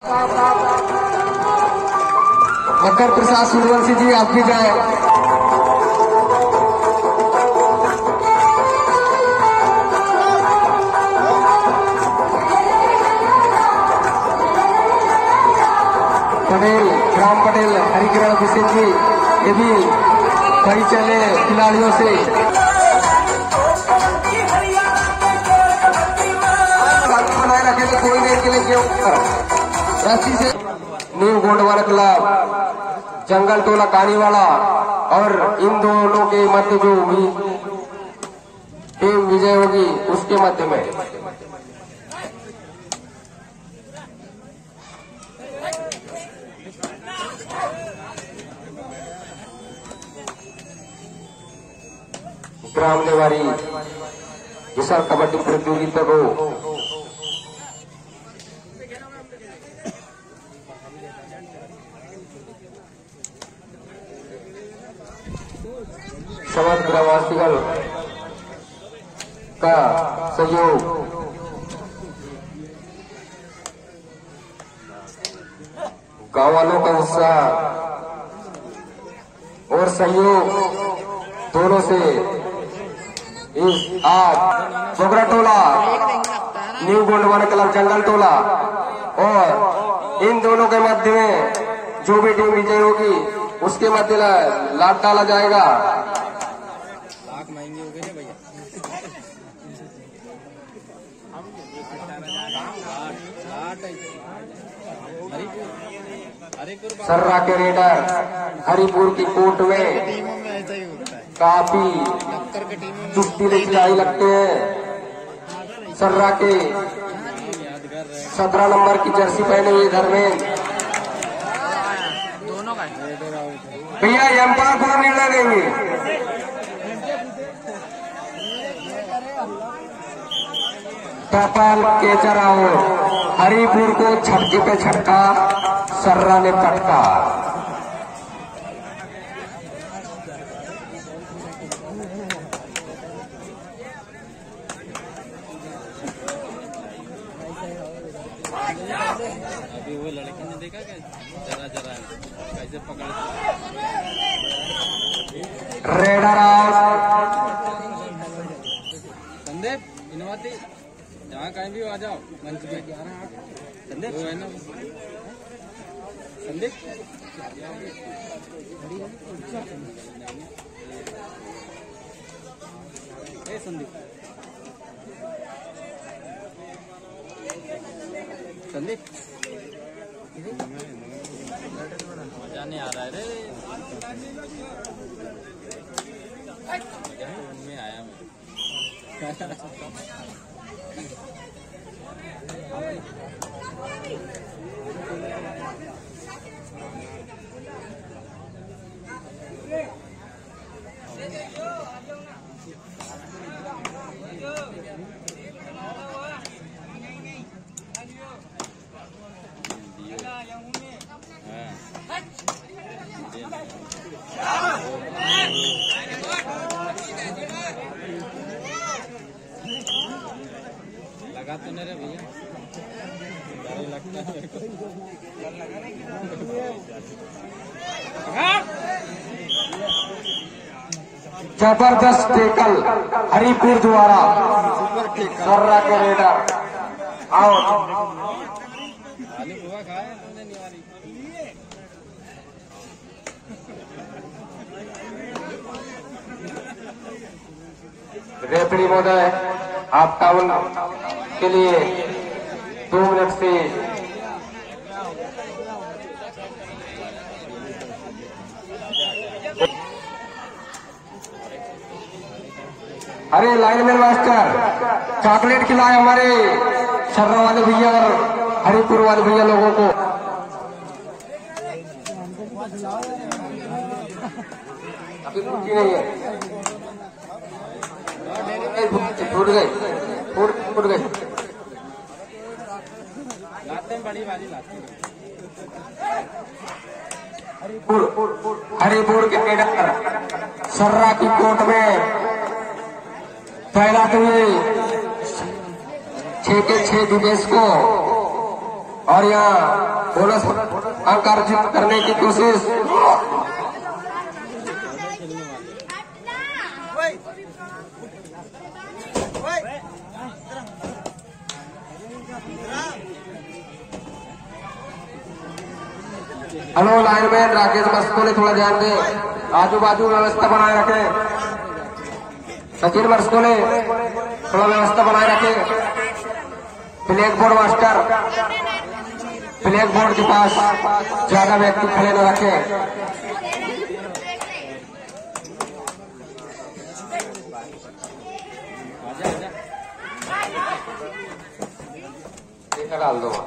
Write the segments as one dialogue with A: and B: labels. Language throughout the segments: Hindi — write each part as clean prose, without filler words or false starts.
A: मकर प्रसाद सूर्यवंशी जी आप भी जाए। पटेल राम पटेल हरिकिरण अभिषेक जी ये भी कई चले खिलाड़ियों से बनाए रखे तो कोई देर के लिए क्यों रस्सी से। न्यू गोंडवाना क्लब जंगल टोला कानीवाला और इन दोनों के मध्य जो भी टीम विजय होगी उसके मध्य में ग्राम नेवारी विशाल कबड्डी प्रतियोगिता को समाज ग्रामवासियों का सहयोग गांव वालों का उत्साह और सहयोग दोनों से इस आज बोगरा टोला न्यू गोंडवाना क्लब जंगल टोला और इन दोनों के मध्य में जो भी टीम विजय होगी उसके मध्य लाट डाला जाएगा।
B: लाख महंगे हो गए भैया।
A: सर्रा के रेडर हरिपुर की कोर्ट में काफी चुस्ती लेके लगते हैं। सर्रा के 17 नंबर की जर्सी पहने हुए धर्मेंद्र भैया एम्पायर को निर्णय देंगे। टपाल के चराओ हरिपुर को छटके पे छटका सर्रा ने पटका।
B: अभी वो लड़की ने देखा क्या जरा जरा कैसे पकड़
A: रेडर
B: संदीप इनवाती जहाँ कहीं भी आ जाओ मंच पे संदीप वो है ना संदीप संदीप संदीप मजा नहीं आ रहा है रे में आया मैं लगा तो नहीं रे भैया डर लगता है
A: जबरदस्त टेकल हरिपुर द्वारा सर्रा के रेडर आउट।
B: आलू बुआ खाए तुमने निवारी
A: रेफरी महोदय आप टाउन के लिए 2 मिनट से अरे लाइनमैन मास्टर चॉकलेट खिलाए हमारे सर्रा वाले भैया और हरिपुर वाले भैया लोगों को। अभी रुकी नहीं है फूट गई फूट गई
B: लाते बड़ी वाली लाते
A: हरिपुर के रेडर सर्रा की कोर्ट में फैलाते हुए 6 के 6 दिनेश को और यहाँ बोनस अंक अर्जित करने की कोशिश। हेलो लाइनमैन राकेश मस्को ने थोड़ा ध्यान दे, आजू बाजू व्यवस्था बनाए रखे। सचिन मस्को ने थोड़ा व्यवस्था बनाए रखे। Blackboard master blackboard के पास ज्यादा व्यक्ति खड़े न रखे। डाल दो।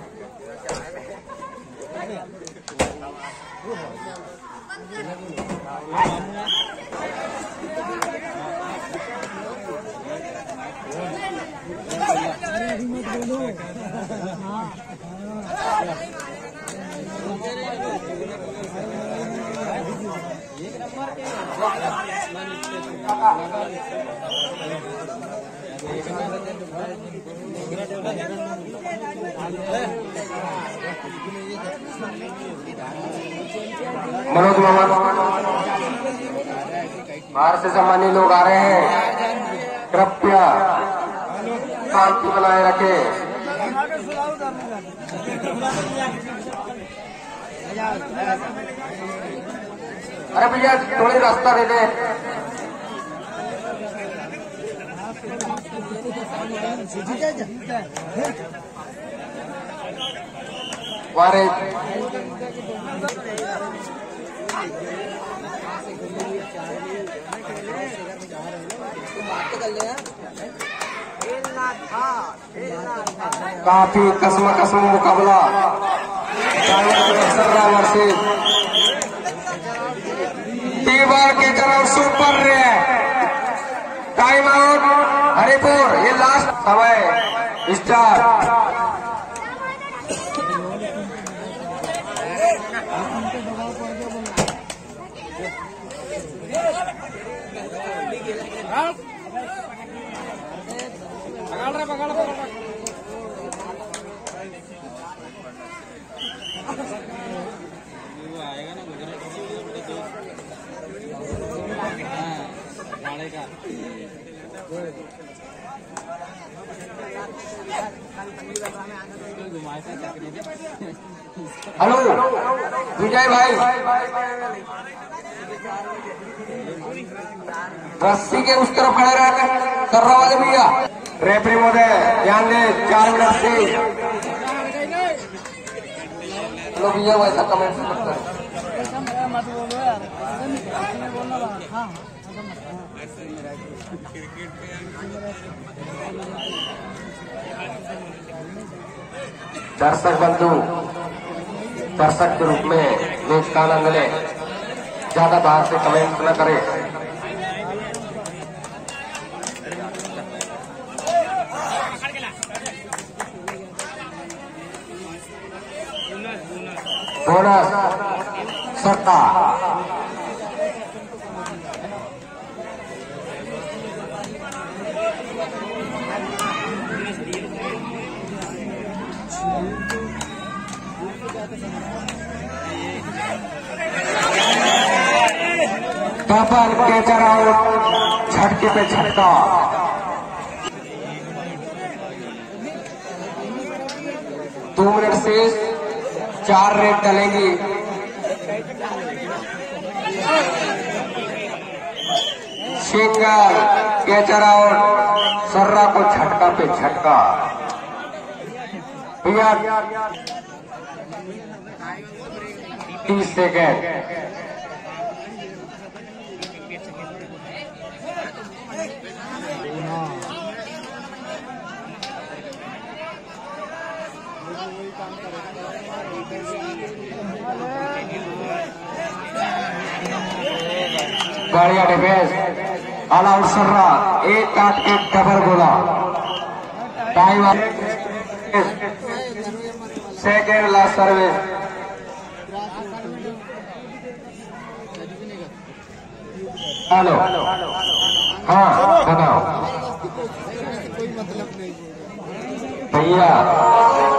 A: मनोज मामा बाहर से सम्मानित लोग आ रहे हैं, कृपया शांति बनाए रखें। अरे भैया थोड़ी रास्ता दे दे। वारे काफी कसम मुकाबला टीबार के तरफ सुपर टाइम आउट हरिपुर। ये लास्ट समय स्टार्ट। हेलो विजय भाई, रस्सी के उस तरफ खड़े रहकर कर रहा वाले भैया। रेफरी महोदय ध्यान दे, 4 मिनट से। हेलो भैया वैसा कमेंट मत करो। दर्शक बंधु दर्शक के रूप में मैच का आनंद ले, ज्यादा बाहर से कमेंट न करे। बोनस सट्टा डबल कैचर आउट, झटके पे झटका। दो मिनट से 4 रेड डलेंगी। सिंगल कैचर आउट, सर्रा को झटका पे झटका। भैया 30 सेकेंड। बढ़िया डिफेंस, ऑल आउट सर्रा, एक काट के डबल बोला। Time second last service. Hello हाँ बताओ भैया।